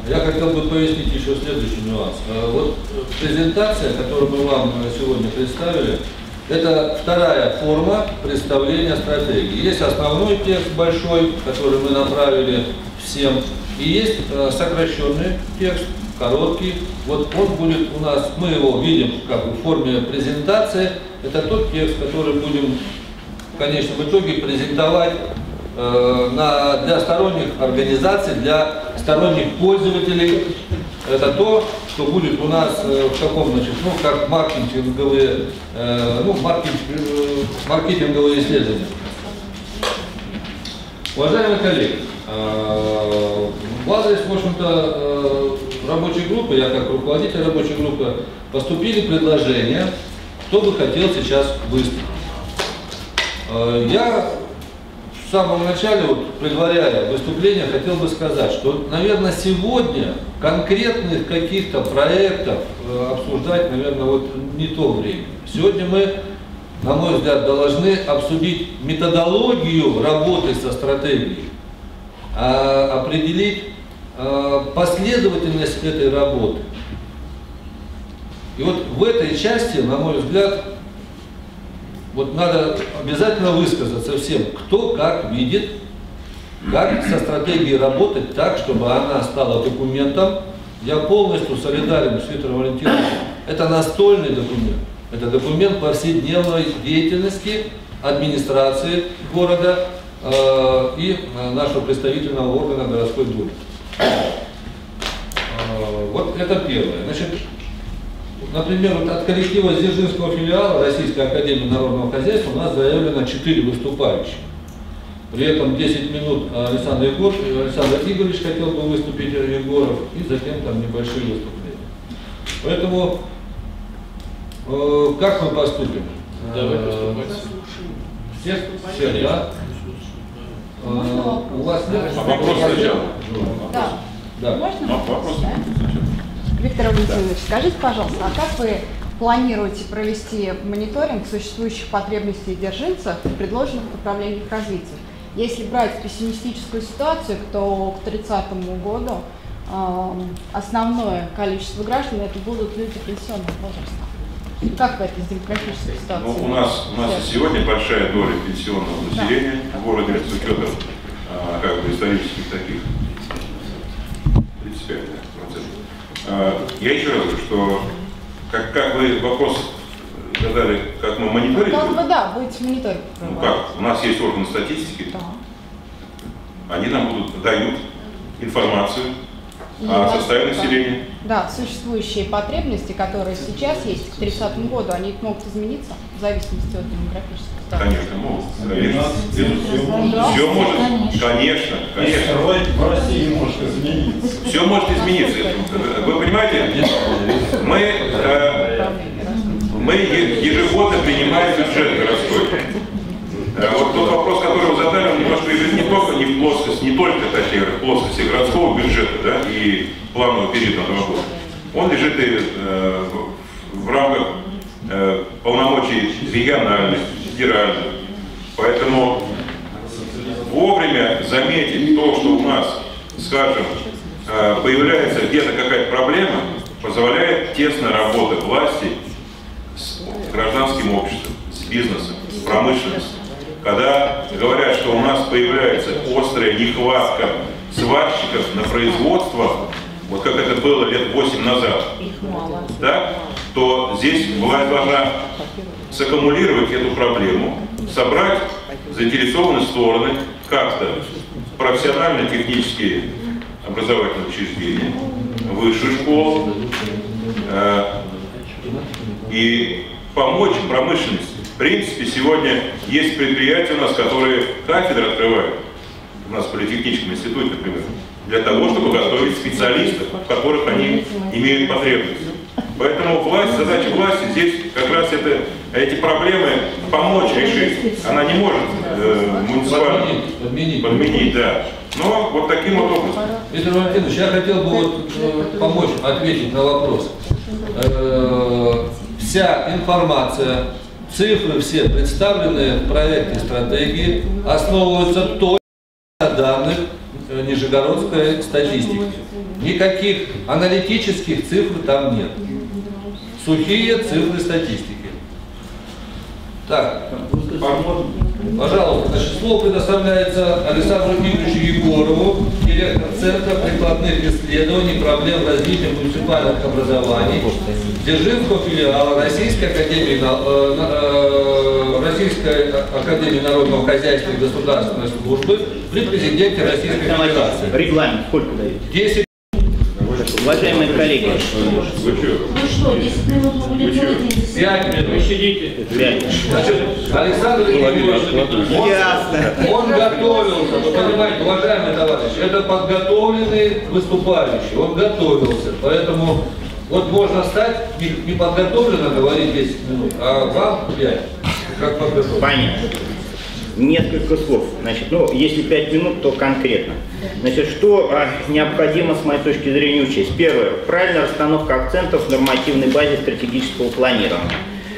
Я хотел бы пояснить еще следующий нюанс. Вот презентация, которую мы вам сегодня представили, это вторая форма представления стратегии. Есть основной текст большой, который мы направили всем, и есть сокращенный текст, короткий. Вот он будет у нас, мы его видим как в форме презентации. Это тот текст, который будем в конечном итоге презентовать для сторонних организаций, для сторонних пользователей. Это то, что будет у нас в таком, значит, ну, как маркетинговые исследования. Уважаемые коллеги, в адрес, в общем-то, рабочей группы, я как руководитель рабочей группы, поступили предложения, кто бы хотел сейчас выступить. Я в самом начале, вот, предваряя выступление, хотел бы сказать, что, наверное, сегодня конкретных каких-то проектов обсуждать, наверное, вот не то время. Сегодня мы, на мой взгляд, должны обсудить методологию работы со стратегией, определить последовательность этой работы. И вот в этой части, на мой взгляд, вот надо обязательно высказаться всем, кто как видит, как со стратегией работать так, чтобы она стала документом. Я полностью солидарен с Виктором Валентиновичем. Это настольный документ. Это документ повседневной деятельности администрации города и нашего представительного органа городской думы. Вот это первое. Значит, например, вот от коллектива Дзержинского филиала Российской академии народного хозяйства у нас заявлено 4 выступающих. При этом 10 минут Александр Игоревич хотел бы выступить, Егоров, и затем там небольшие выступления. Поэтому как мы поступим? Все, да? У вас нет? Вопрос сначала. Да. Можно? Вопрос. Виктор Валентинович, скажите, пожалуйста, а как вы планируете провести мониторинг существующих потребностей дзержинцев в предложенных направлениях развития? Если брать пессимистическую ситуацию, то к 30 году основное количество граждан это будут люди пенсионного возраста. Как вы это с демографической ситуацией? Ну, у нас и сегодня большая доля пенсионного населения в городе с учетом как бы исторических таких 35%. Я еще раз говорю, что как вы вопрос задали, как мы мониторим? Как вы, да, будете мониторить. Ну как, у нас есть органы статистики, да. Они нам дают информацию о состоянии населения. Да, существующие потребности, которые сейчас есть к 30 году, они могут измениться в зависимости от демографической ситуации. Конечно, могут. Конечно. Все может, конечно. В России может измениться. Все может измениться. Вы понимаете, мы ежегодно принимаем бюджет городской. Вот тот вопрос, который вы задали, он немножко лежит не только не в плоскости, не только, точнее, в плоскости городского бюджета, да, и планового периода на года. Он лежит и в рамках полномочий региональных, федеральных. Поэтому вовремя заметить то, что у нас, скажем, появляется где-то какая-то проблема, позволяет тесная работа власти с гражданским обществом, с бизнесом, с промышленностью. Когда говорят, что у нас появляется острая нехватка сварщиков на производство, вот как это было лет 8 назад, да, то здесь власть должна саккумулировать эту проблему, собрать заинтересованные стороны, как-то профессионально-технические образовательные учреждения, высшую школу и помочь промышленности. В принципе, сегодня есть предприятия у нас, которые кафедры открывают, у нас в политехническом институте, например, для того, чтобы готовить специалистов, в которых они имеют потребность. Поэтому задача власти здесь как раз эти проблемы помочь решить. Она не может муниципально подменить, да. Но вот таким вот образом. Виктор Валентинович, я хотел бы помочь ответить на вопрос. Вся информация, цифры все представленные в проекте стратегии основываются только на данных нижегородской статистики. Никаких аналитических цифр там нет. Сухие цифры статистики. Так, пожалуйста, значит, слово предоставляется Александру Игоревичу Егорову, директор Центра прикладных исследований проблем развития муниципальных образований Дзержинского филиала Российской академии народного хозяйства и государственной службы при президенте Российской Федерации. Регламент сколько даете? 10. Уважаемые коллеги, Вы что? Ну что, 10 минут мы будем целый день 5 минут. Значит, Александр Егорович, он готовился, вы понимаете, уважаемые товарищи, это подготовленный выступающий, он готовился, поэтому вот можно стать неподготовленно говорить 10 минут, а вам 5, как подготовлено. понятно. Несколько слов. Значит, ну, если 5 минут, то конкретно. Значит, что необходимо, с моей точки зрения, учесть? Первое. Правильная расстановка акцентов в нормативной базе стратегического планирования.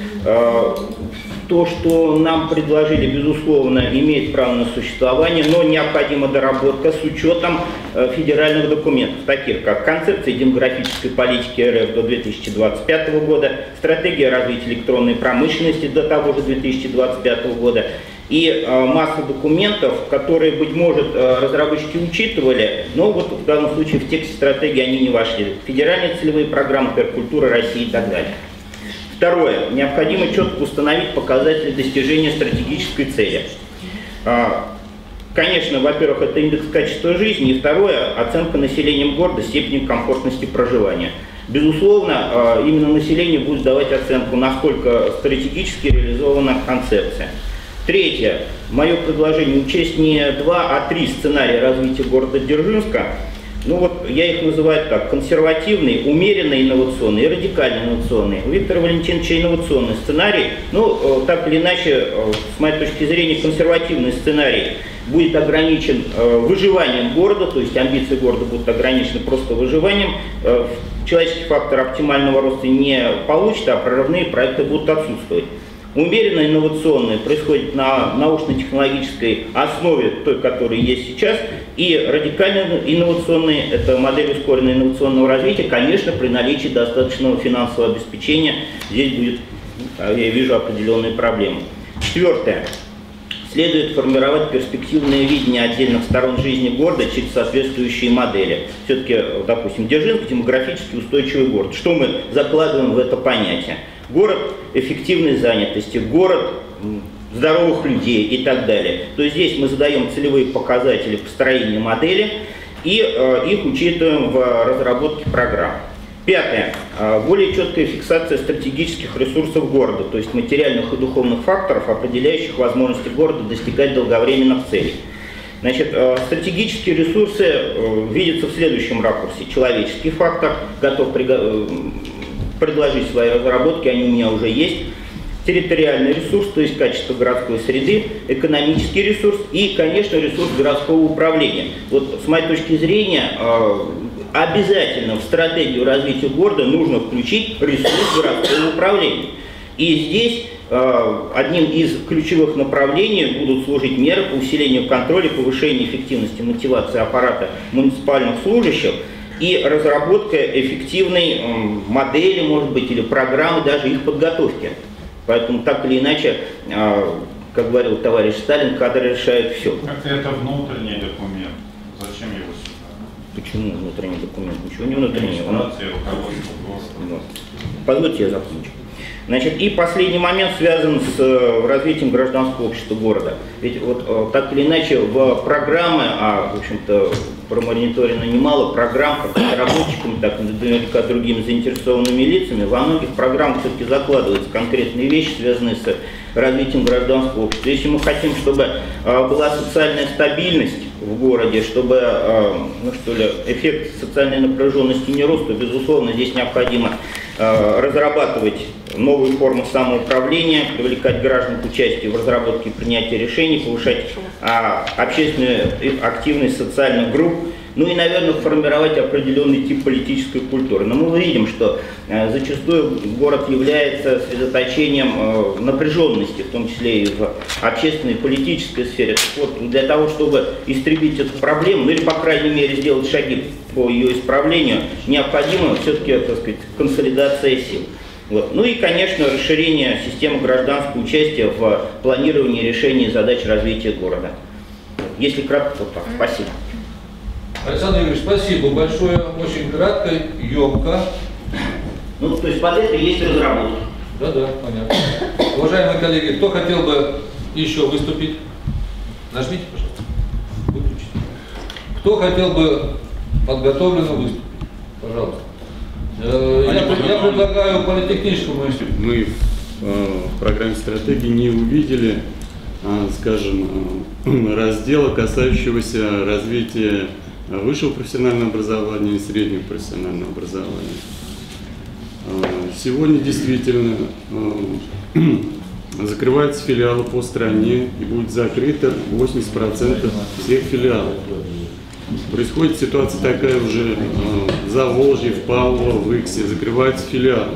То, что нам предложили, безусловно, имеет право на существование, но необходима доработка с учетом федеральных документов, таких как концепция демографической политики РФ до 2025 года, стратегия развития электронной промышленности до того же 2025 года, и масса документов, которые, быть может, разработчики учитывали, но вот в данном случае в тексте стратегии они не вошли. Федеральные целевые программы, культура России и так далее. Второе. Необходимо четко установить показатели достижения стратегической цели. Конечно, во-первых, это индекс качества жизни, и второе, оценка населением города степени комфортности проживания. Безусловно, именно население будет давать оценку, насколько стратегически реализована концепция. Третье. Мое предложение учесть не 2, а 3 сценария развития города Дзержинска. Ну вот я их называю так: консервативный, умеренно инновационный и радикально инновационный. У Виктора Валентиновича инновационный сценарий, ну так или иначе, с моей точки зрения, консервативный сценарий будет ограничен выживанием города, то есть амбиции города будут ограничены просто выживанием. Человеческий фактор оптимального роста не получит, а прорывные проекты будут отсутствовать. Умеренно инновационные происходит на научно-технологической основе, той, которая есть сейчас, и радикально инновационные – это модель ускоренного инновационного развития, конечно, при наличии достаточного финансового обеспечения здесь будет, я вижу, определенные проблемы. Четвертое. Следует формировать перспективное видение отдельных сторон жизни города через соответствующие модели. Все-таки, допустим, Дзержинск – демографически устойчивый город. Что мы закладываем в это понятие? Город эффективной занятости, город здоровых людей и так далее. То есть здесь мы задаем целевые показатели построения модели и их учитываем в разработке программ. Пятое. Более четкая фиксация стратегических ресурсов города, то есть материальных и духовных факторов, определяющих возможности города достигать долговременных целей. Значит, стратегические ресурсы видятся в следующем ракурсе. Человеческий фактор, готов предложить свои разработки, они у меня уже есть. Территориальный ресурс, то есть качество городской среды, экономический ресурс и, конечно, ресурс городского управления. Вот с моей точки зрения, обязательно в стратегию развития города нужно включить ресурс городского управления. И здесь одним из ключевых направлений будут служить меры по усилению контроля, повышению эффективности мотивации аппарата муниципальных служащих и разработка эффективной модели, может быть, или программы даже их подготовки. Поэтому так или иначе, как говорил товарищ Сталин, кадры решают все. Как это внутренний документ? Зачем его сюда? Почему внутренний документ? Ничего не внутреннего. Администрация, руководство города. Позвольте я закончу. Значит, и последний момент связан с развитием гражданского общества города. Ведь вот так или иначе в программы, в общем-то промониторено немало программ, как разработчиками, так и наверняка другими заинтересованными лицами, во многих программах все-таки закладываются конкретные вещи, связанные с развитием гражданского общества. Если мы хотим, чтобы была социальная стабильность в городе, чтобы эффект социальной напряженности не рос, то, безусловно, здесь необходимо разрабатывать новые формы самоуправления, привлекать граждан к участию в разработке и принятии решений, повышать общественную активность социальных групп, Ну и, наверное, формировать определенный тип политической культуры. Но мы видим, что зачастую город является сосредоточением напряженности, в том числе и в общественной и политической сфере. Так вот, для того, чтобы истребить эту проблему, ну или, по крайней мере, сделать шаги по ее исправлению, необходима все-таки, так сказать, консолидация сил. Вот. Ну и, конечно, расширение системы гражданского участия в планировании решений задач развития города. Если кратко, то так. Спасибо. Александр Юрьевич, спасибо большое, очень кратко, емко. Ну, то есть под это есть разработка. Да, понятно. Уважаемые коллеги, кто хотел бы еще выступить? Нажмите, пожалуйста. Выключите. Кто хотел бы подготовленно выступить? Пожалуйста. Я предлагаю политехническому институту. Мы в программе стратегии не увидели, скажем, раздела, касающегося развития высшего профессионального образования и среднего профессионального образования. Сегодня действительно закрываются филиалы по стране и будет закрыто 80% всех филиалов. Происходит ситуация такая уже в Заволжье, в Павлово, в Иксе, закрываются филиалы.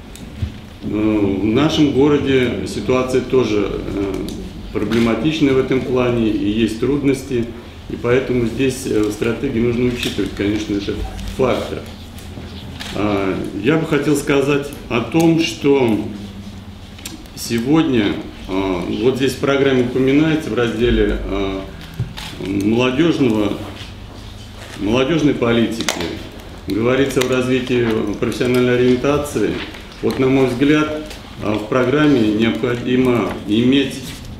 В нашем городе ситуация тоже проблематичная в этом плане и есть трудности, и поэтому здесь в стратегии нужно учитывать, конечно, этот фактор. Я бы хотел сказать о том, что сегодня, вот здесь в программе упоминается в разделе молодежной политики, говорится о развитии профессиональной ориентации. Вот, на мой взгляд, в программе необходимо иметь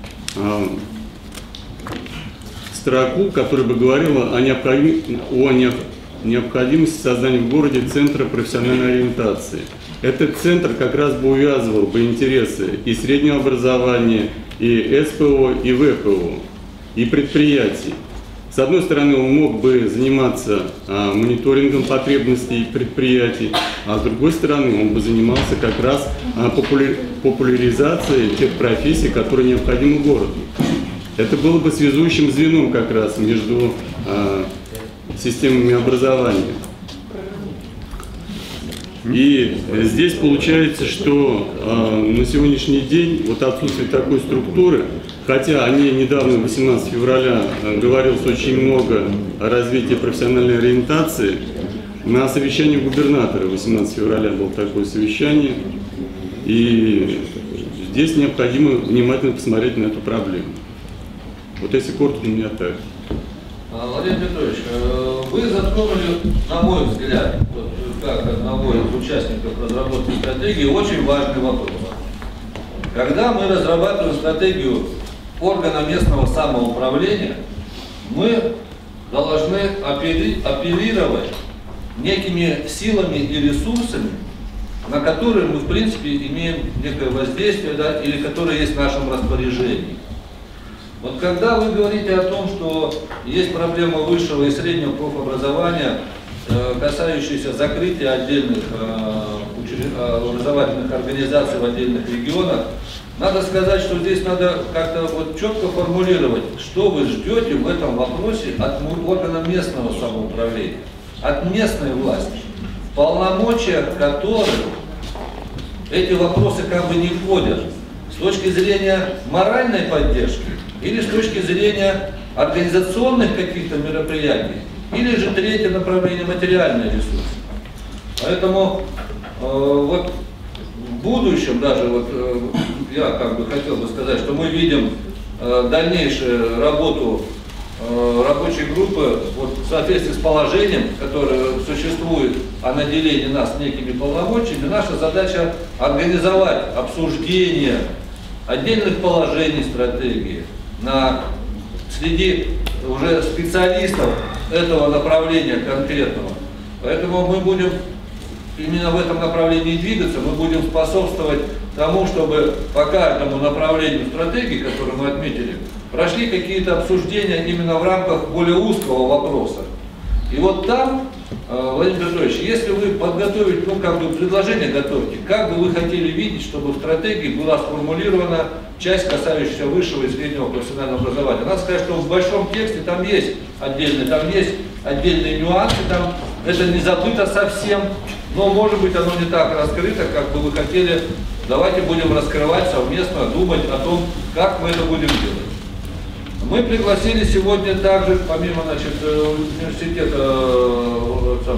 строку, которая бы говорила о необходимости создания в городе центра профессиональной ориентации. Этот центр как раз бы увязывал бы интересы и среднего образования, и СПО, и ВПО, и предприятий. С одной стороны, он мог бы заниматься мониторингом потребностей предприятий, а с другой стороны, он бы занимался как раз популяризацией тех профессий, которые необходимы городу. Это было бы связующим звеном как раз между системами образования. И здесь получается, что на сегодняшний день вот отсутствие такой структуры, хотя о ней недавно, 18 февраля, говорилось очень много о развитии профессиональной ориентации, на совещании губернатора 18 февраля было такое совещание, и здесь необходимо внимательно посмотреть на эту проблему. Вот если коротко, у меня так. Владимир Петрович, вы затронули, на мой взгляд, как одного из участников разработки стратегии, очень важный вопрос. Когда мы разрабатываем стратегию органа местного самоуправления, мы должны апеллировать некими силами и ресурсами, на которые мы, в принципе, имеем некое воздействие, да, или которые есть в нашем распоряжении. Вот когда вы говорите о том, что есть проблема высшего и среднего профобразования, касающаяся закрытия отдельных образовательных организаций в отдельных регионах, надо сказать, что здесь надо как-то вот четко формулировать, что вы ждете в этом вопросе от органа местного самоуправления, от местной власти, в полномочия которых эти вопросы как бы не входят с точки зрения моральной поддержки или с точки зрения организационных каких-то мероприятий, или же третье направление — материальные ресурсы. Поэтому вот в будущем даже вот я как бы хотел бы сказать, что мы видим дальнейшую работу рабочей группы вот, в соответствии с положением, которое существует о наделении нас некими полномочиями. Наша задача организовать обсуждение отдельных положений стратегии среди уже специалистов этого направления конкретного. Поэтому мы будем именно в этом направлении двигаться, мы будем способствовать тому, чтобы по каждому направлению стратегии, которое мы отметили, прошли какие-то обсуждения именно в рамках более узкого вопроса. И вот там Владимир Петрович, если вы подготовите, ну, как бы предложение готовите, как бы вы хотели видеть, чтобы в стратегии была сформулирована часть, касающаяся высшего и среднего профессионального образования? Надо сказать, что в большом тексте там есть отдельные нюансы, там это не забыто совсем, но, может быть, оно не так раскрыто, как бы вы хотели. Давайте будем раскрывать совместно, думать о том, как мы это будем делать. Мы пригласили сегодня также, помимо, значит, университета,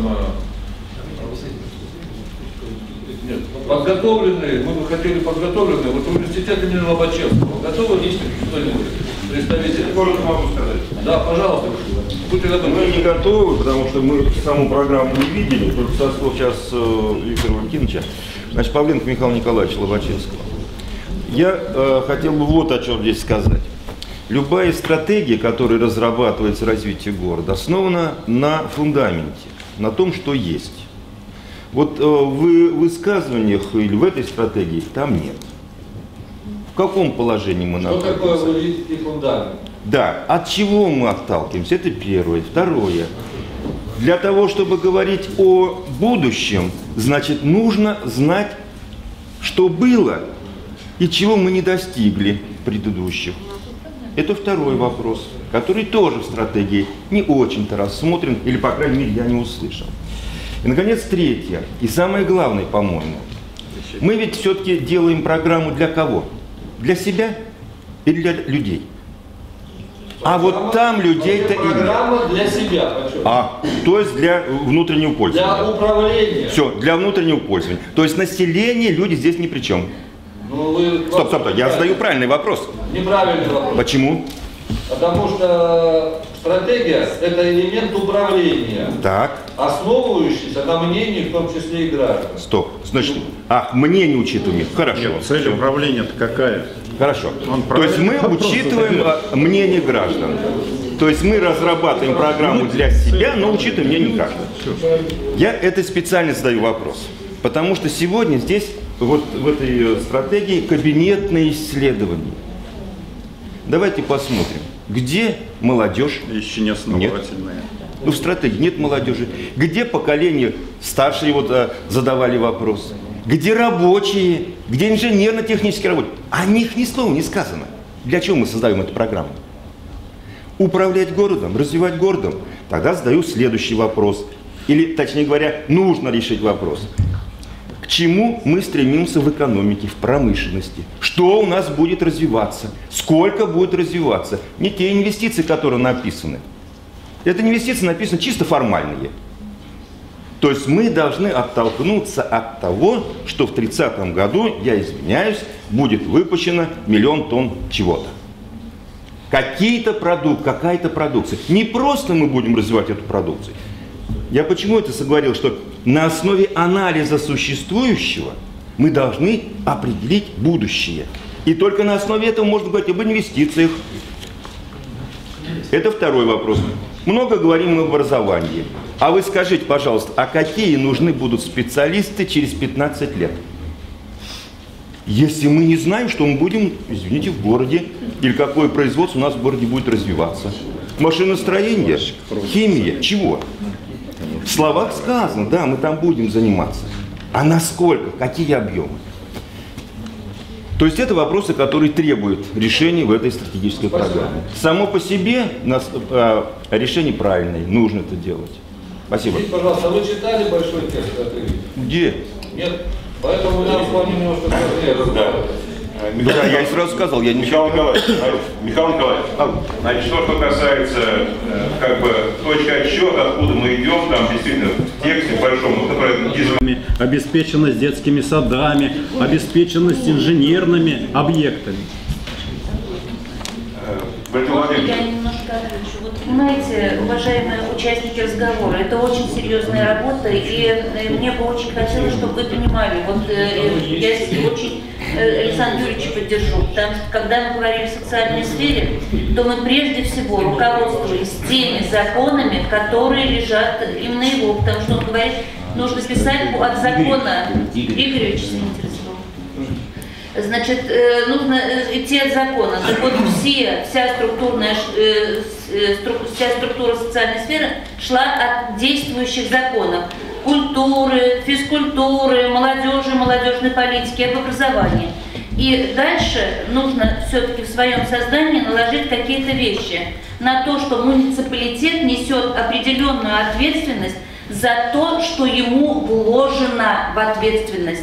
подготовленные, мы бы хотели подготовленные, вот университет имени Лобачевского. Готовы кто-нибудь? Представители? Коротко могу сказать. Да, пожалуйста. Мы не готовы, потому что мы саму программу не видели, только со слов сейчас Виктора Валентиновича. Значит, Павленко Михаила Николаевича Лобачевского. Я хотел бы вот о чем здесь сказать. Любая стратегия, которая разрабатывается развитие города, основана на фундаменте, на том, что есть. Вот в высказываниях или в этой стратегии там нет. В каком положении мы находимся? Что такое вы видите фундамент? Да, от чего мы отталкиваемся? Это первое. Второе. Для того, чтобы говорить о будущем, значит, нужно знать, что было и чего мы не достигли предыдущих. Это второй вопрос, который тоже в стратегии не очень-то рассмотрен, или, по крайней мере, я не услышал. И, наконец, третье, и самое главное, по-моему. Мы ведь все-таки делаем программу для кого? Для себя или для людей? А вот там людей-то и нет. Программа для себя. То есть для внутреннего пользования. Для управления. Все, для внутреннего пользования. То есть население, люди здесь ни при чем. Ну, вы... Стоп, я задаю правильный вопрос. Неправильный вопрос. Почему? Потому что стратегия – это элемент управления, Так. основывающийся на мнении, в том числе и граждан. Стоп. Значит, мнение учитываем. Хорошо. Нет, цель управления-то какая? Хорошо. То есть мы учитываем мнение граждан. То есть мы разрабатываем программу для себя, но учитываем мнение граждан. Я это специально задаю вопрос. Потому что сегодня здесь, вот в этой стратегии, кабинетные исследования. Давайте посмотрим, где молодежь? Еще не основательные. В стратегии нет молодежи. Где поколение старшие задавали вопрос? Где рабочие? Где инженерно-технические работы? О них ни слова не сказано. Для чего мы создаем эту программу? Управлять городом, развивать городом. Тогда задаю следующий вопрос. Или, точнее говоря, нужно решить вопрос. К чему мы стремимся в экономике, в промышленности? Что у нас будет развиваться? Сколько будет развиваться? Не те инвестиции, которые написаны. Это инвестиции написаны чисто формальные. То есть мы должны оттолкнуться от того, что в 30-м году, я извиняюсь, будет выпущено 1 000 000 тонн чего-то. Какая-то продукция. Не просто мы будем развивать эту продукцию. Я почему это говорил, что на основе анализа существующего мы должны определить будущее. И только на основе этого можно говорить об инвестициях. Это второй вопрос. Много говорим об образовании. А вы скажите, пожалуйста, а какие нужны будут специалисты через 15 лет? Если мы не знаем, что мы будем, извините, в городе, или какое производство у нас в городе будет развиваться. Машиностроение, химия, чего? В словах сказано, да, мы там будем заниматься. А насколько? Какие объемы? То есть это вопросы, которые требуют решения в этой стратегической программе. Само по себе решение правильное, нужно это делать. Спасибо. Скажите, пожалуйста, вы читали большой текст стратегии? Где? Нет. Поэтому нам с вами немножко сложнее. Да, я и сразу сказал, я не Михаил Николаевич, значит, что касается точки отсчета, откуда мы идем, там действительно в тексте большом, обеспеченность детскими садами, обеспеченность инженерными объектами. Я немножко отвечу. Вот понимаете, уважаемые участники разговора, это очень серьезная работа, и мне бы очень хотелось, чтобы вы понимали, вот я здесь очень Александра Юрьевича поддержу, потому что когда мы говорим в социальной сфере, то мы прежде всего руководствуемся теми законами, которые лежат именно его, потому что он говорит, нужно писать от закона. Игорь Ильич, извините, Значит, нужно идти от закона. Так вот, вся структура социальной сферы шла от действующих законов. Культуры, физкультуры, молодежи, молодежной политики, об образовании. И дальше нужно все-таки в своем сознании наложить какие-то вещи на то, что муниципалитет несет определенную ответственность за то, что ему вложено в ответственность.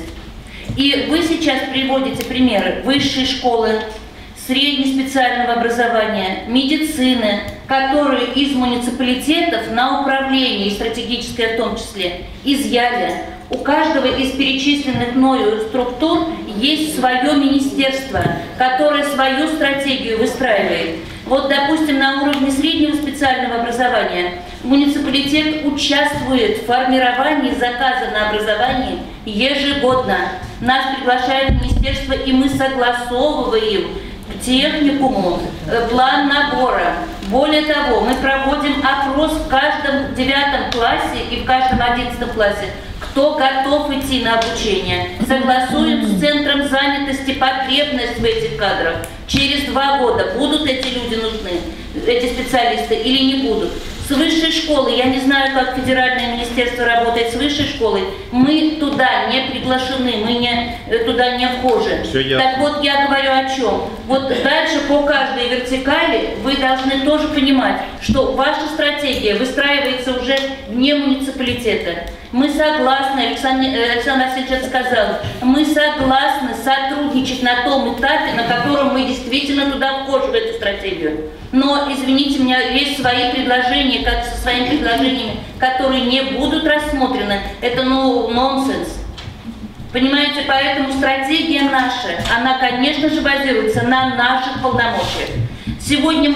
И вы сейчас приводите примеры высшей школы, среднеспециального образования, медицины, которые из муниципалитетов на управление, и стратегическое в том числе, изъяли. У каждого из перечисленных мною структур есть свое министерство, которое свою стратегию выстраивает. Вот, допустим, на уровне среднего специального образования муниципалитет участвует в формировании заказа на образование ежегодно. Нас приглашает министерство, и мы согласовываем к техникуму план набора. Более того, мы проводим опрос в каждом 9 классе и в каждом 11 классе, кто готов идти на обучение. Согласуем с центром занятости потребность в этих кадрах. Через 2 года будут эти люди нужны, эти специалисты, или не будут. С высшей школы, я не знаю, как федеральное министерство работает с высшей школой, мы туда не приглашены, мы туда не вхожи. Так вот, я говорю о чем. Вот дальше по каждой вертикали вы должны тоже понимать, что ваша стратегия выстраивается уже вне муниципалитета. Мы согласны, Александр Васильевич это сказал, мы согласны сотрудничать на том этапе, на котором мы действительно туда вхожи, в эту стратегию. Но, извините меня, есть свои предложения, как со своими предложениями, которые не будут рассмотрены. Это, нонсенс. Понимаете, поэтому стратегия наша, она, конечно же, базируется на наших полномочиях. Сегодня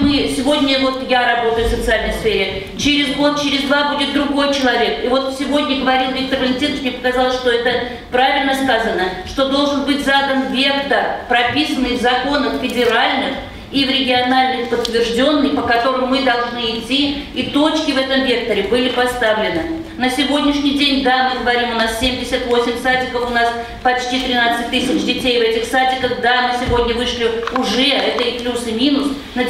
вот я работаю в социальной сфере, через год, через 2 будет другой человек. И вот сегодня говорил Виктор Валентинович, мне показалось, что это правильно сказано, что должен быть задан вектор, прописанный в законах федеральных и в региональных подтвержденный, по которым мы должны идти, и точки в этом векторе были поставлены. На сегодняшний день, да, мы говорим, у нас 78 садиков, у нас почти 13 тысяч детей в этих садиках, да, мы сегодня вышли уже, это и плюс, и минус, на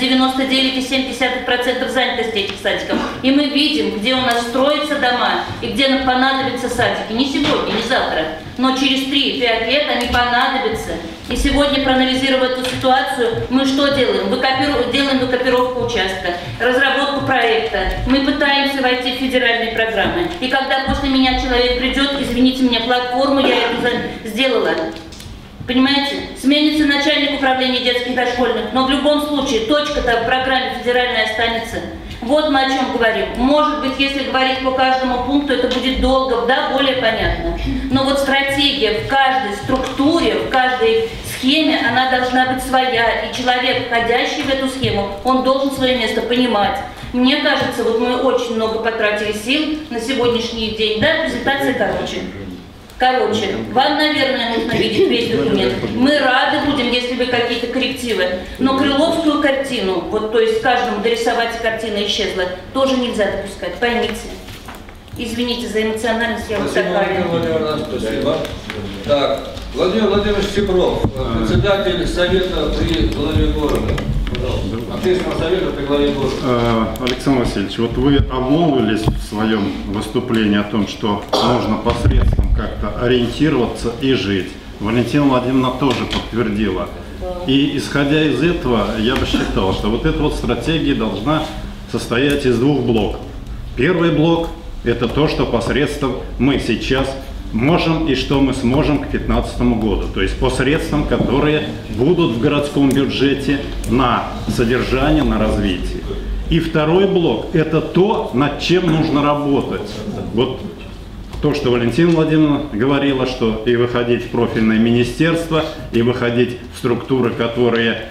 99,7% занятости этих садиков. И мы видим, где у нас строятся дома, и где нам понадобятся садики. Не сегодня, не завтра, но через 3-5 лет они понадобятся. И сегодня, проанализировав эту ситуацию, мы что делаем? Делаем выкопировку участка, разработку проекта. Мы пытаемся войти в федеральные программы. И когда после меня человек придет, извините меня, платформу я эту сделала. Понимаете? Сменится начальник управления детских дошкольных, но в любом случае точка-то в программе федеральной останется. Вот мы о чем говорим. Может быть, если говорить по каждому пункту, это будет долго, да, более понятно. Но вот стратегия в каждой структуре, в каждой схеме, она должна быть своя. И человек, входящий в эту схему, он должен свое место понимать. Мне кажется, вот мы очень много потратили сил на сегодняшний день. Да, презентация короче, вам, наверное, нужно видеть весь документ. Мы рады будем, если вы какие-то коррективы. Но крыловскую картину, вот то есть каждому дорисовать, картина исчезла, тоже нельзя допускать, поймите. Извините за эмоциональность, я вот такая. Спасибо. Так, Владимир Владимирович Сипров, председатель совета при главе города. Общественного совета при главе города. Александр Васильевич, вот вы обмолвились в своем выступлении о том, что нужно посредством как-то ориентироваться и жить. Валентина Владимировна тоже подтвердила. И исходя из этого, я бы считал, что вот эта вот стратегия должна состоять из 2 блоков. Первый блок – это то, что посредством мы сейчас можем и что мы сможем к 2015 году. То есть по средствам, которые будут в городском бюджете на содержание, на развитие. И второй блок – это то, над чем нужно работать. Вот то, что Валентина Владимировна говорила, что и выходить в профильное министерство, и выходить в структуры, которые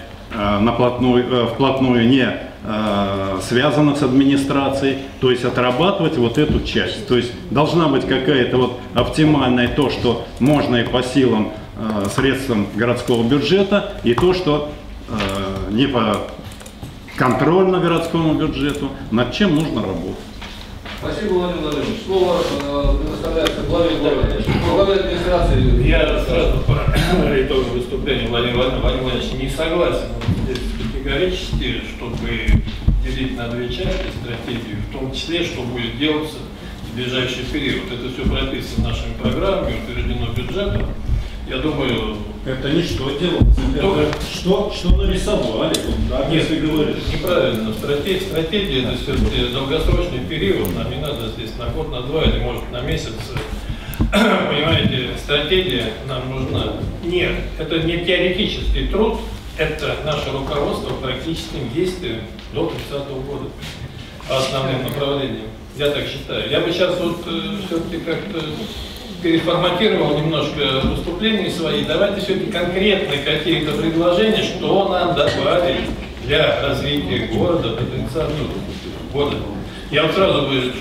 вплотную не связаны с администрацией, то есть отрабатывать вот эту часть. То есть должна быть какая-то вот оптимальная то, что можно и по силам средствам городского бюджета, и то, что не по контрольно городскому бюджету, над чем нужно работать. Спасибо, Владимир Владимирович. Слово предоставляется главе города. Главе администрации. Я сразу итоговое выступление Владимира Владимировича не согласен здесь категорически, чтобы делить на две части стратегию, в том числе, что будет делаться в ближайший период. Это все прописано в нашей программе, утверждено бюджетом. Я думаю... Это не что делается, это что нарисовали. Да, нет, неправильно. Стратегия это все-таки долгосрочный период. Нам не надо здесь на год, на два или может на месяц. Понимаете, стратегия нам нужна. Нет, это не теоретический труд, это наше руководство практическим действием до 30-го года по основным направлениям. Я так считаю. Я бы сейчас вот все-таки как-то переформатировал немножко выступления свои. Давайте все-таки конкретные какие-то предложения, что нам добавить для развития города до 30-го года. Я вот сразу бы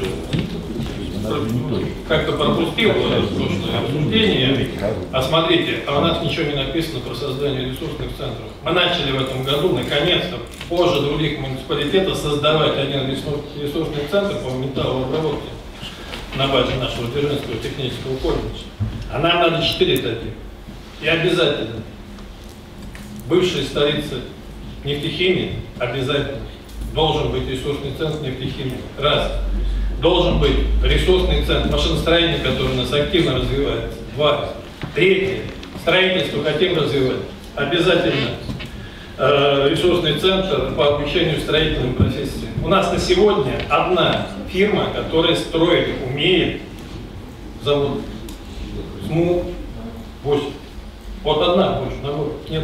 как-то пропустил прошлое обсуждение. А смотрите, а у нас ничего не написано про создание ресурсных центров. Мы начали в этом году, наконец-то, позже других муниципалитетов, создавать один ресурсный центр по металлообработке на базе нашего Дзержинского технического колледжа. А нам надо 4 таких. И обязательно. Бывшая столица нефтехимии обязательно. Должен быть ресурсный центр нефтехимии. Раз. Должен быть ресурсный центр машиностроения, который у нас активно развивается. Два. Третье. Строительство хотим развивать. Обязательно ресурсный центр по обучению строительным профессиям. У нас на сегодня одна фирма, которая строит, умеет завод. СМУ-8. Вот одна больше набор. Нет.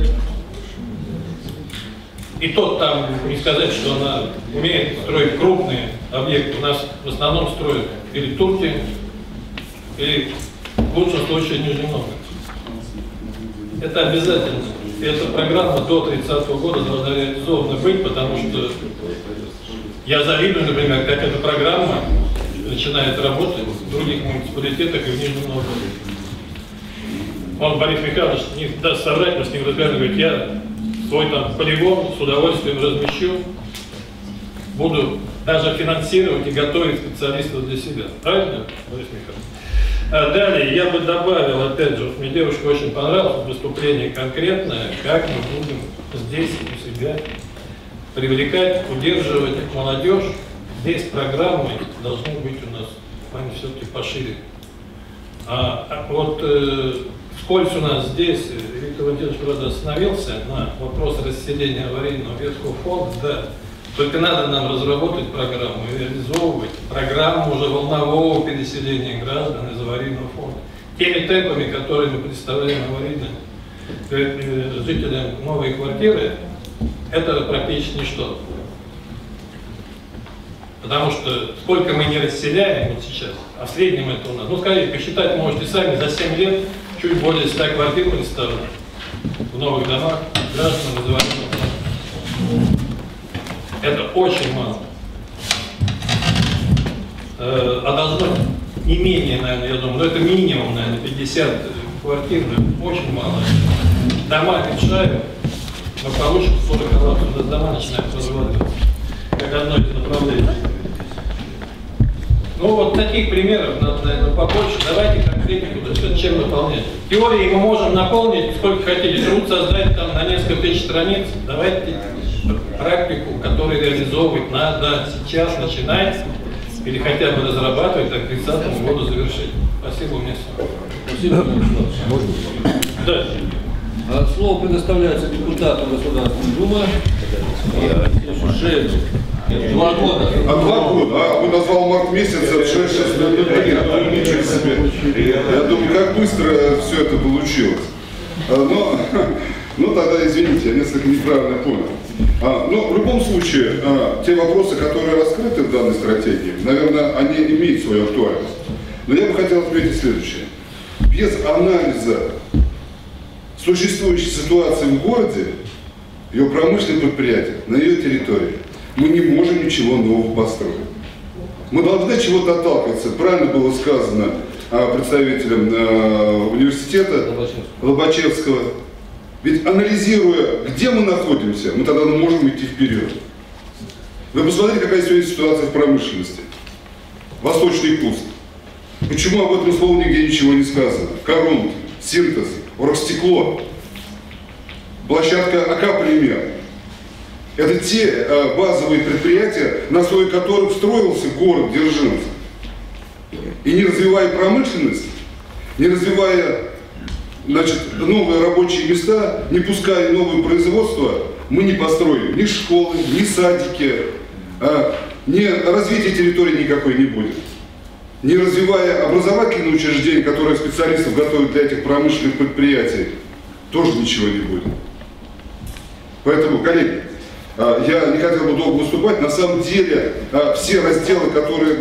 И тот там, не сказать, что она умеет строить крупные объекты. У нас в основном строят или турки, или в лучшем случае Нижний Новгород. Это обязательно. И эта программа до 30-го года должна реализована быть, потому что я завидую, например, как эта программа начинает работать в других муниципалитетах и в Нижнем Новгороде. Он, Борис Михайлович, не даст соврать, мы с ним разговариваем, говорит, я свой там полигон с удовольствием размещу, буду даже финансировать и готовить специалистов для себя. Правильно, Борис Михайлович? А далее я бы добавил, опять же, мне девушке очень понравилось выступление конкретное, как мы будем здесь у себя привлекать, удерживать молодежь. Здесь программы должны быть у нас, они все-таки пошире. Вскользь у нас здесь, Виктор Владимирович, правда, остановился на вопрос расселения аварийного ветхого фонда, да. Только надо нам разработать программу и реализовывать программу уже волнового переселения граждан из аварийного фонда. Теми темпами, которые мы представляем аварийным жителям новой квартиры, это практически ничто. Потому что сколько мы не расселяем вот сейчас, а в среднем это у нас, ну скорее, посчитать можете сами, за 7 лет чуть более 100 квартир представлено в новых домах граждан из аварийного фонда. Это очень мало. А должно не менее, наверное, я думаю, но это минимум, наверное, 50 квартир, очень мало. Дома мешают, но получим 40 квартир, дома начинают разваливаться, как одно из направлений. Ну вот таких примеров надо, наверное, побольше. Давайте конкретику, чем наполнять. Теории мы можем наполнить сколько хотите, труд создать там на несколько тысяч страниц. Давайте практику, которую реализовывать надо сейчас начинать или хотя бы разрабатывать, а к 30-му году завершить. Спасибо, у меня все. Спасибо, можно? Да. Слово предоставляется депутату Государственной Думы. Шею. 2 года. 2 года. А вы назвал март месяц, это 6 ничего себе. Я думаю, как быстро все это получилось. Ну тогда, извините, я несколько неправильно понял. Но в любом случае, те вопросы, которые раскрыты в данной стратегии, наверное, они имеют свою актуальность. Но я бы хотел отметить следующее. Без анализа существующей ситуации в городе, ее промышленных предприятий, на ее территории, мы не можем ничего нового построить. Мы должны от чего-то отталкиваться. Правильно было сказано представителем университета Лобачевского. Ведь анализируя, где мы находимся, мы тогда можем идти вперед. Вы посмотрите, какая сегодня ситуация в промышленности. Восточный Курск. Почему об этом слово нигде ничего не сказано? Коронки, синтез. Оргстекло, площадка АК «Полимер». Это те базовые предприятия, на основе которых строился город Дзержинск. И не развивая промышленность, не развивая, значит, новые рабочие места, не пуская новые производства, мы не построим ни школы, ни садики, ни развития территории никакой не будет. Не развивая образовательные учреждения, которые специалистов готовят для этих промышленных предприятий, тоже ничего не будет. Поэтому, коллеги, я не хотел бы долго выступать. На самом деле, все разделы, которые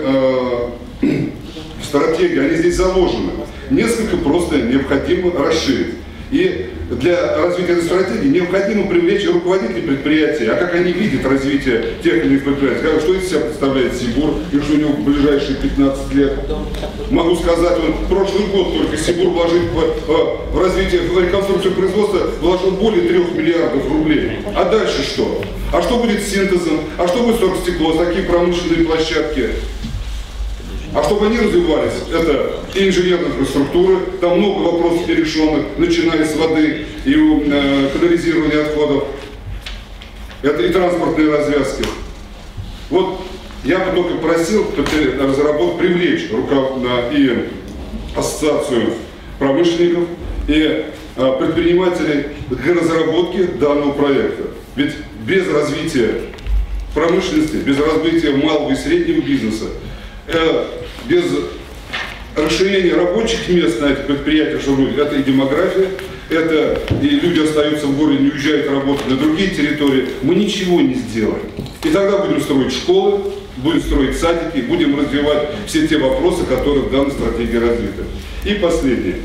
в стратегии, они здесь заложены. Несколько просто необходимо расширить. И для развития этой стратегии необходимо привлечь руководителей предприятий, а как они видят развитие тех или иных предприятий, что из себя представляет Сибур, и что у него в ближайшие 15 лет. Могу сказать, он прошлый год только Сибур вложил в развитие, в реконструкцию производства, вложил более 3 миллиардов рублей. А дальше что? А что будет с синтезом? А что будет с оргстекло, такие промышленные площадки? А чтобы они развивались, это и инженерная инфраструктура, там много вопросов нерешенных, начиная с воды и канализирования отходов. Это и транспортные развязки. Вот я бы только просил привлечь и ассоциацию промышленников и предпринимателей для разработки данного проекта. Ведь без развития промышленности, без развития малого и среднего бизнеса, без расширения рабочих мест на этих предприятиях, это и демография, это и люди остаются в городе, не уезжают работать на другие территории, мы ничего не сделаем. И тогда будем строить школы, будем строить садики, будем развивать все те вопросы, которые в данной стратегии развиты. И последнее.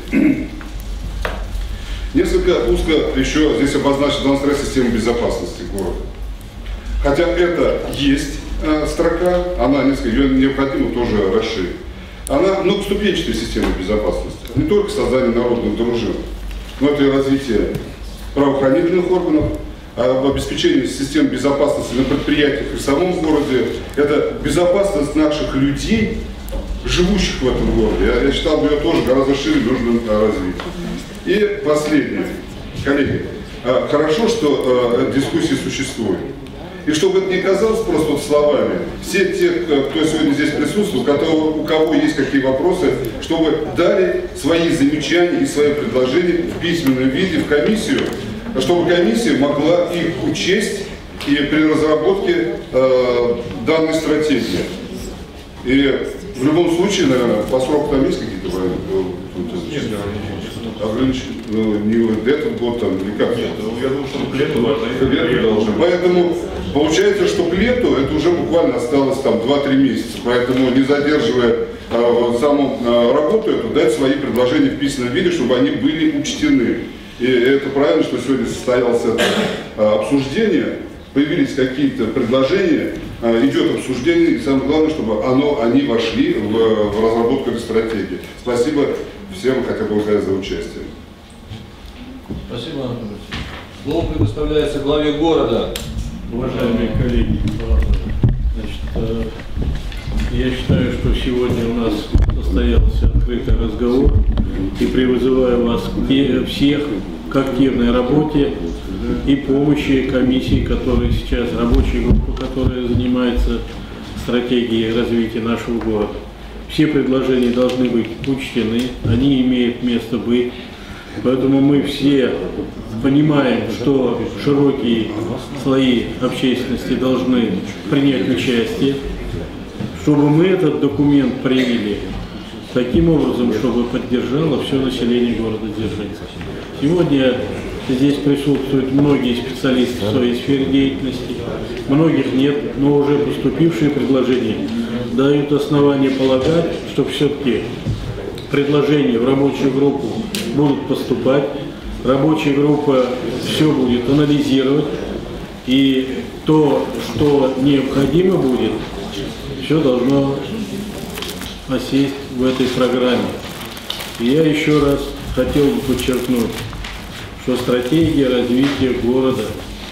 Несколько узко еще здесь обозначена система безопасности города. Хотя это есть строка, она ее необходимо тоже расширить. Она многоступенчатая система безопасности. Не только создание народных дружин, но это и развитие правоохранительных органов, обеспечение системы безопасности на предприятиях и в самом городе. Это безопасность наших людей, живущих в этом городе. Я считал бы ее тоже гораздо шире нужно развить. И последнее. Коллеги, хорошо, что дискуссии существуют. И чтобы это не казалось просто словами, все те, кто сегодня здесь присутствует, у кого есть какие вопросы, чтобы дали свои замечания и свои предложения в письменном виде в комиссию, чтобы комиссия могла их учесть и при разработке данной стратегии. И в любом случае, наверное, по сроку там есть какие-то ограничения? Не в этот год там, или как? Нет, я думаю, что к лету должны. Поэтому получается, что к лету это уже буквально осталось там 2-3 месяца. Поэтому, не задерживая саму работу эту, дать свои предложения в письменном виде, чтобы они были учтены. И это правильно, что сегодня состоялось это обсуждение, появились какие-то предложения, идет обсуждение, и самое главное, чтобы они вошли в разработку этой стратегии. Спасибо всем, хотя бы сказать, за участие. Спасибо, Анатолий. Слово предоставляется главе города. Уважаемые коллеги, значит, я считаю, что сегодня у нас состоялся открытый разговор, и призываю вас всех к активной работе и помощи комиссии, которая сейчас, рабочей группы, которая занимается стратегией развития нашего города. Все предложения должны быть учтены, они имеют место быть. Поэтому мы все понимаем, что широкие слои общественности должны принять участие, чтобы мы этот документ приняли таким образом, чтобы поддержало все население города Дзержинска. Сегодня здесь присутствуют многие специалисты в своей сфере деятельности, многих нет, но уже поступившие предложения дают основания полагать, что все-таки предложения в рабочую группу будут поступать, рабочая группа все будет анализировать, и то, что необходимо будет, все должно осесть в этой программе. И я еще раз хотел бы подчеркнуть, что стратегия развития города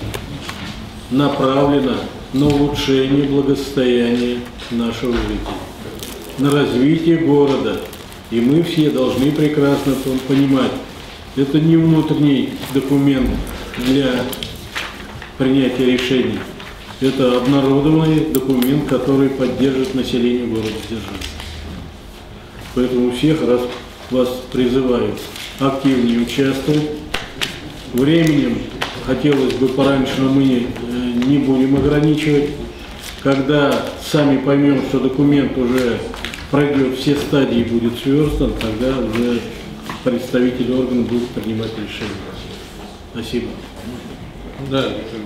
направлена на улучшение благосостояния нашего жителей, на развитие города. И мы все должны прекрасно понимать, Это не внутренний документ для принятия решений. Это обнародованный документ, который поддержит население города Дзержинска. Поэтому всех вас призываю активнее участвовать. Временем хотелось бы пораньше, но мы не будем ограничивать. Когда сами поймем, что документ уже пройдет все стадии и будет сверстан, тогда уже представители органов будут принимать решения. Спасибо. Да.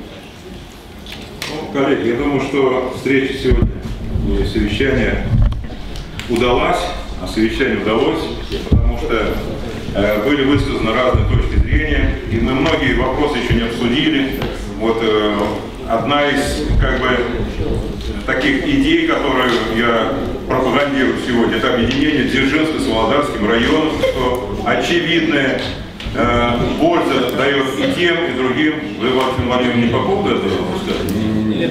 Коллеги, я думаю, что встреча сегодня и совещание удалось, потому что были высказаны разные точки зрения, и мы многие вопросы еще не обсудили. Вот одна из таких идей, которую я пропагандирую сегодня, это объединение Дзержинска с Володарским районом, что очевидная польза дает и тем, и другим. Вы, Владимир Владимирович, не по поводу этого сказали?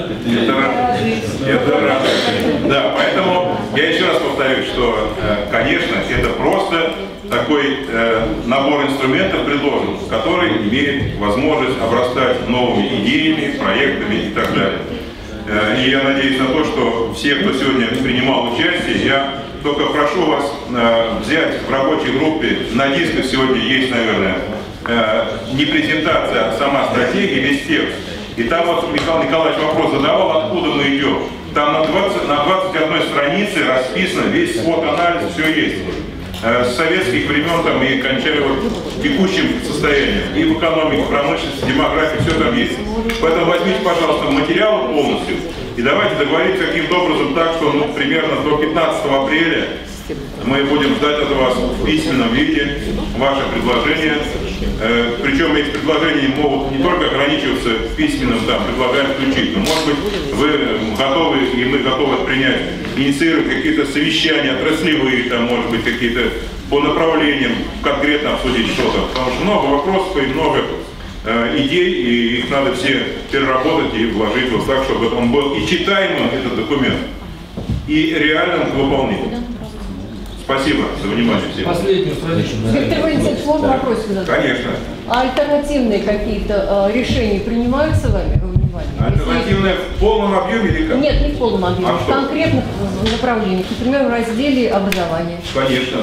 Это радость. Да, поэтому я еще раз повторюсь, что, конечно, это просто такой набор инструментов предложен, который имеет возможность обрастать новыми идеями, проектами и так далее. И я надеюсь на то, что все, кто сегодня принимал участие, я только прошу вас взять в рабочей группе, на дисках сегодня есть, наверное, не презентация, а сама стратегия, весь текст. И там вот Михаил Николаевич вопрос задавал, откуда мы идем. Там на 21 странице расписано весь свод-анализ, все есть. С советских времен там и кончая текущим состоянием. И в экономике, промышленности, демографии, все там есть. Поэтому возьмите, пожалуйста, материал полностью. И давайте договориться каким-то образом так, что примерно до 15 апреля мы будем ждать от вас в письменном виде ваши предложения. Причем эти предложения могут не только ограничиваться письменным, предлагаем включить, но, может быть, вы готовы, и мы готовы принять, инициировать какие-то совещания отраслевые, может быть, какие-то по направлениям конкретно обсудить что-то. Потому что много вопросов и много идей, и их надо все переработать и вложить вот так, чтобы он был и читаемым, этот документ, и реальным к выполнению. Спасибо за внимание всем. Последнюю страницу. Виктор Валентинович, можно вопрос задать? Конечно. А альтернативные какие-то решения принимаются вами во внимание? Альтернативные в полном объеме или как? Нет, не в полном объеме, в конкретных направлениях, например, в разделе образования. Конечно.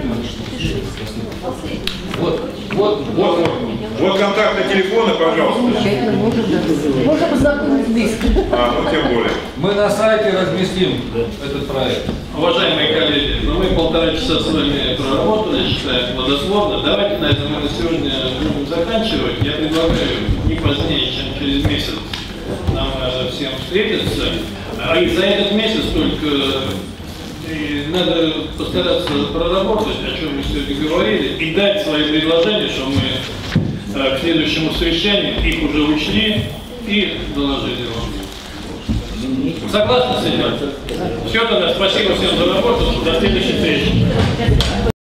Вот контактные телефоны, пожалуйста. Можно познакомить близко. Тем более. Мы на сайте разместим этот проект. Уважаемые коллеги, мы 1,5 часа с вами проработали, считаем плодотворно. Давайте на этом мы на сегодня будем заканчивать. Я предлагаю не позднее, чем через месяц нам всем встретиться. И за этот месяц только надо постараться проработать, о чем мы сегодня говорили, и дать свои предложения, что мы к следующему совещанию их уже учли и доложили вам. Согласны с этим? Все тогда, спасибо всем за работу, до следующей встречи.